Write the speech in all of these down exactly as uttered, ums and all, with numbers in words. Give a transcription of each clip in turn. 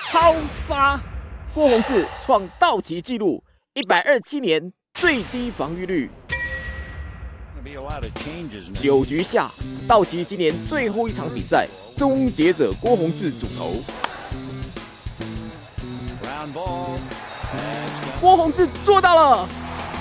超杀，郭泓志创道奇纪录，一百二十七年最低防御率。九局下，道奇今年最后一场比赛，终结者郭泓志主投。郭泓志做到了。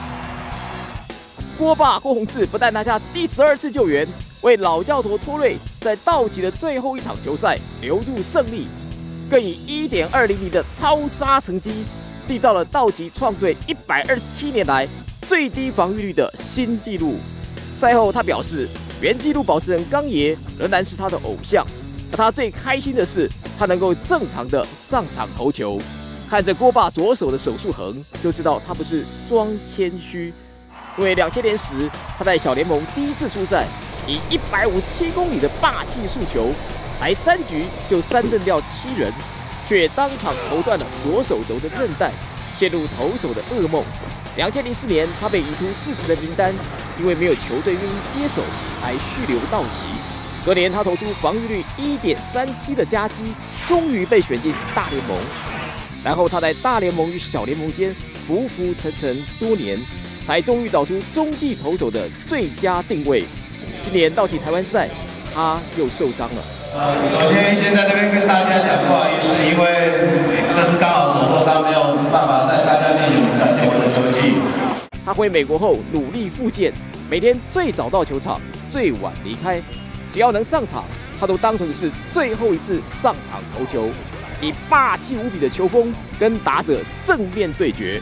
郭爸郭泓志不但拿下第十二次救援，为老教头托瑞在道奇的最后一场球赛留住胜利，更以 一点二零零 的超杀成绩，缔造了道奇创队一百二十七年来最低防御率的新纪录。赛后他表示，原纪录保持人刚爷仍然是他的偶像，而他最开心的是他能够正常的上场投球。看着郭爸左手的手术痕，就知道他不是装谦虚。 因为两千年时，他在小联盟第一次出赛，以一百五十七公里的霸气速球，才三局就三振掉七人，却当场投断了左手肘的韧带，陷入投手的噩梦。两千零四年，他被移出四十人名单，因为没有球队愿意接手，才续留道奇。隔年，他投出防御率 一点三七 的佳绩，终于被选进大联盟。然后他在大联盟与小联盟间浮浮沉沉多年。 才终于找出中继投手的最佳定位。今年道奇台湾赛，他又受伤了。 呃，首先先在这边跟大家讲不好意思，因为这次刚好手受伤，没有办法在大家面前展现我的球技。 他回美国后努力复健，每天最早到球场，最晚离开，只要能上场，他都当成是最后一次上场投球，以霸气无比的球风跟打者正面对决。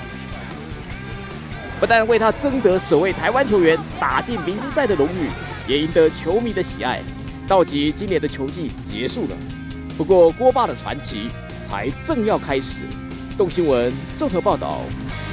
不但为他争得首位台湾球员打进明星赛的荣誉，也赢得球迷的喜爱。道奇今年的球季结束了，不过郭爸的传奇才正要开始。动新闻综合报道。